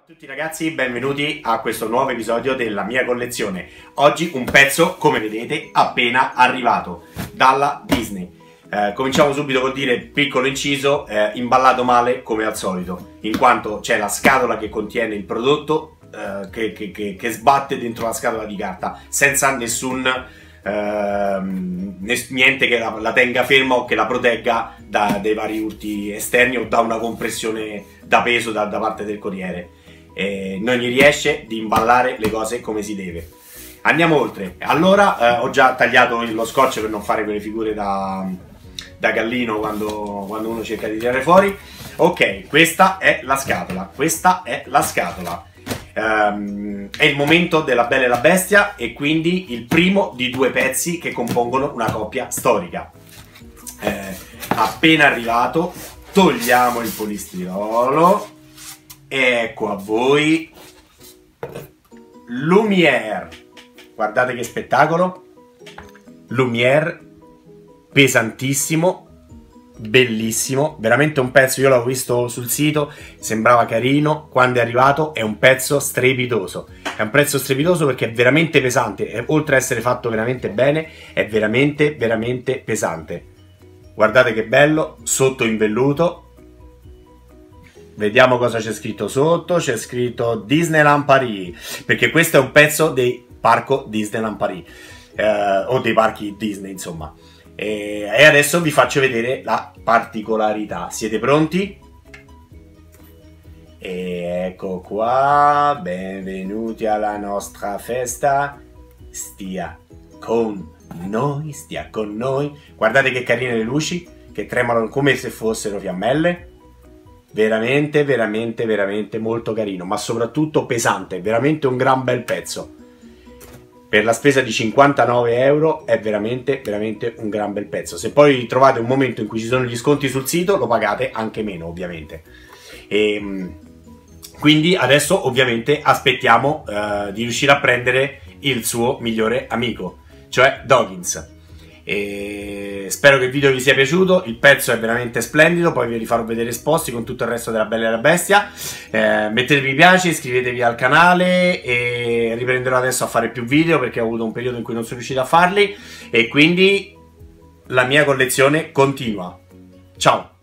Ciao a tutti ragazzi, benvenuti a questo nuovo episodio della mia collezione. Oggi un pezzo, come vedete, appena arrivato dalla Disney. Cominciamo subito col dire, piccolo inciso, imballato male come al solito, in quanto c'è la scatola che contiene il prodotto che sbatte dentro la scatola di carta senza niente che la tenga ferma o che la protegga dai vari urti esterni o da una compressione da peso da parte del corriere. Non gli riesce di imballare le cose come si deve. Andiamo oltre. Allora ho già tagliato lo scotch per non fare quelle figure da gallino quando uno cerca di tirare fuori. Ok, questa è la scatola. Questa è la scatola. È il momento della Bella e la Bestia e quindi il primo di due pezzi che compongono una coppia storica. Appena arrivato, togliamo il polistirolo. Ecco a voi Lumière. Guardate che spettacolo. Lumière, pesantissimo, bellissimo, veramente un pezzo. Io l'ho visto sul sito, sembrava carino, quando è arrivato è un pezzo strepitoso. È un pezzo strepitoso perché è veramente pesante e, oltre a essere fatto veramente bene, è veramente pesante. Guardate che bello, sotto in velluto. Vediamo cosa c'è scritto sotto. C'è scritto Disneyland Paris, perché questo è un pezzo del parco Disneyland Paris, o dei parchi Disney, insomma. E adesso vi faccio vedere la particolarità. Siete pronti? E ecco qua, benvenuti alla nostra festa. Stia con noi, stia con noi. Guardate che carine le luci, che tremano come se fossero fiammelle. Veramente molto carino, ma soprattutto pesante, veramente un gran bel pezzo. Per la spesa di 59 euro è veramente un gran bel pezzo. Se poi trovate un momento in cui ci sono gli sconti sul sito, lo pagate anche meno, ovviamente. Quindi adesso ovviamente aspettiamo di riuscire a prendere il suo migliore amico, cioè Doggins. Spero che il video vi sia piaciuto. Il pezzo è veramente splendido, poi ve li farò vedere esposti con tutto il resto della Bella e la Bestia. Mettete mi piace, iscrivetevi al canale e riprenderò adesso a fare più video perché ho avuto un periodo in cui non sono riuscito a farli, e quindi la mia collezione continua. Ciao!